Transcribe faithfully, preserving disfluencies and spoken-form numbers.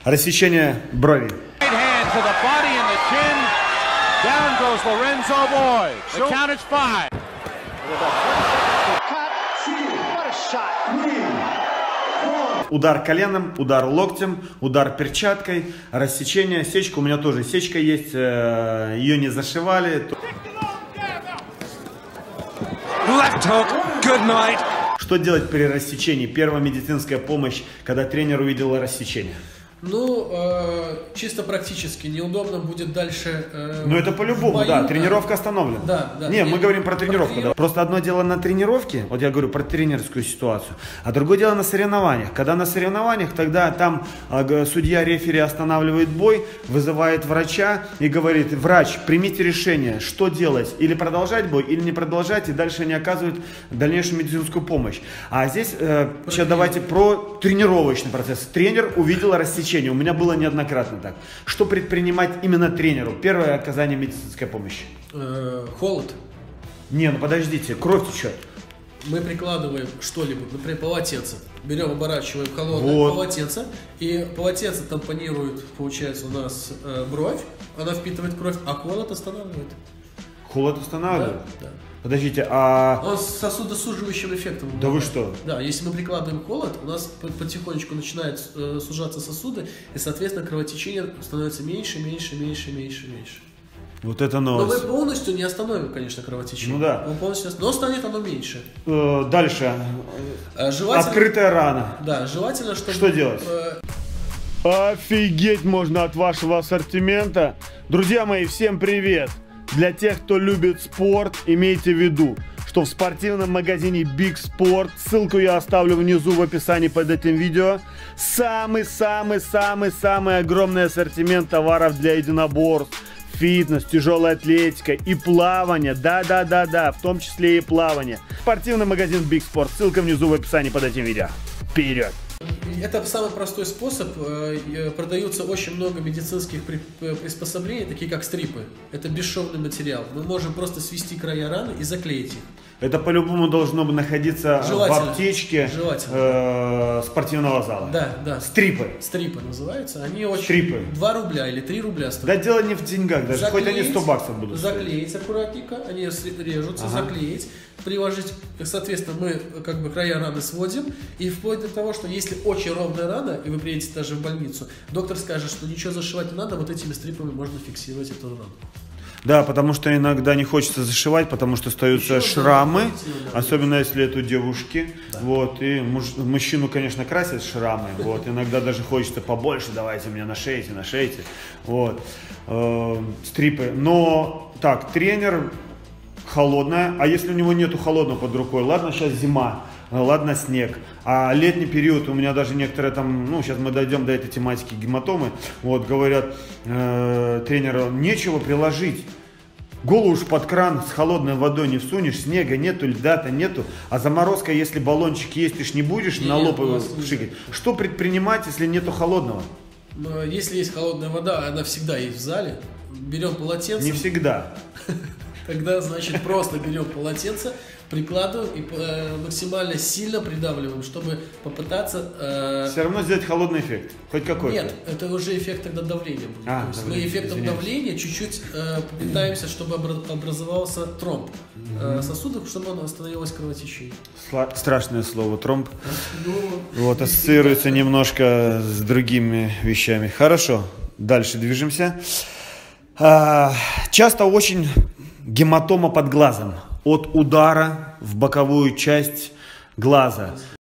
Рассечение брови. Удар коленом, удар локтем, удар перчаткой, рассечение, сечка. У меня тоже сечка есть, ее не зашивали. Что делать при рассечении? Первая медицинская помощь, когда тренер увидел рассечение. Ну, э, чисто практически неудобно будет дальше. Э, ну, это по-любому, бою, да. Тренировка остановлена. Да, да. Не, я, мы говорим про тренировку. трениров... Да. Просто одно дело на тренировке, вот я говорю про тренерскую ситуацию, а другое дело на соревнованиях. Когда на соревнованиях, тогда там э, судья-рефери останавливает бой, вызывает врача и говорит: врач, примите решение, что делать, или продолжать бой, или не продолжать, и дальше они оказывают дальнейшую медицинскую помощь. А здесь э, сейчас давайте про тренировочный процесс. Тренер увидел рассечение. У меня было неоднократно так. Что предпринимать именно тренеру? Первое — оказание медицинской помощи. Э, холод. Не, ну подождите, кровь течет. Мы прикладываем что-либо, например, полотенце. Берем, оборачиваем холодное вот. полотенце. И полотенце тампонирует, получается, у нас э, бровь. Она впитывает кровь, а холод останавливает. Холод останавливает? Да, да. Подождите, а... Он с сосудосуживающим эффектом. Да вы что? Да, если мы прикладываем холод, у нас потихонечку начинают э, сужаться сосуды, и, соответственно, кровотечение становится меньше, меньше, меньше, меньше, меньше. Вот это новость. Но мы полностью не остановим, конечно, кровотечение. Ну да. Мы полностью... Но станет оно меньше. Э, дальше. Желательно... Открытая рана. Да, желательно, чтобы... Что делать? Э... Офигеть можно от вашего ассортимента. Друзья мои, всем привет. Для тех, кто любит спорт, имейте в виду, что в спортивном магазине Big Sport, ссылку я оставлю внизу в описании под этим видео, самый-самый-самый-самый огромный ассортимент товаров для единоборств, фитнес, тяжелая атлетика и плавание, да-да-да-да, в том числе и плавание. Спортивный магазин Big Sport, ссылка внизу в описании под этим видео. Вперед! Это самый простой способ. Продаются очень много медицинских приспособлений, такие как стрипы. Это бесшовный материал. Мы можем просто свести края раны и заклеить их. Это по-любому должно находиться в аптечке э, спортивного зала. Да, да. Стрипы. Стрипы называются. Они очень... Стрипы. два рубля или три рубля стоят. Да дело не в деньгах даже, заклеить, хоть они сто баксов будут. Заклеить стоить. Аккуратненько, они режутся, ага. Заклеить, приложить, соответственно, мы как бы края раны сводим, и вплоть до того, что если очень ровная рана, и вы приедете даже в больницу, доктор скажет, что ничего зашивать не надо, вот этими стрипами можно фиксировать эту рану. Да, потому что иногда не хочется зашивать, потому что остаются еще шрамы, да, особенно если это у девушки. Да. Вот, и муж, мужчину, конечно, красят шрамы. Вот, иногда даже хочется побольше, давайте мне нашейте, нашейте. Вот, э, стрипы. Но так, тренер холодная, а если у него нету холодного под рукой, ладно, сейчас зима. Ладно, снег. А летний период, у меня даже некоторые там, ну, сейчас мы дойдем до этой тематики гематомы, вот, говорят э, тренеру, нечего приложить. Голову уж под кран с холодной водой не всунешь, снега нету, льда-то нету, а заморозка, если баллончик есть, ты ж не будешь не, на лоб его шикать. Что предпринимать, если нету холодного? Но если есть холодная вода, она всегда есть в зале, берем полотенце. Не всегда. Тогда, значит, просто берем полотенце, прикладываем и э, максимально сильно придавливаем, чтобы попытаться... Э... Все равно сделать холодный эффект, хоть какой-то. Нет, это уже эффект тогда давления будет. А, То есть давление, мы эффектом извиняюсь. давления чуть-чуть э, попытаемся, чтобы образовался тромб э, сосудов, чтобы он остановилось кровотечение. Сла страшное слово тромб. Ну, вот, ассоциируется немножко с другими вещами. Хорошо, дальше движемся. А, часто очень гематома под глазом от удара в боковую часть глаза.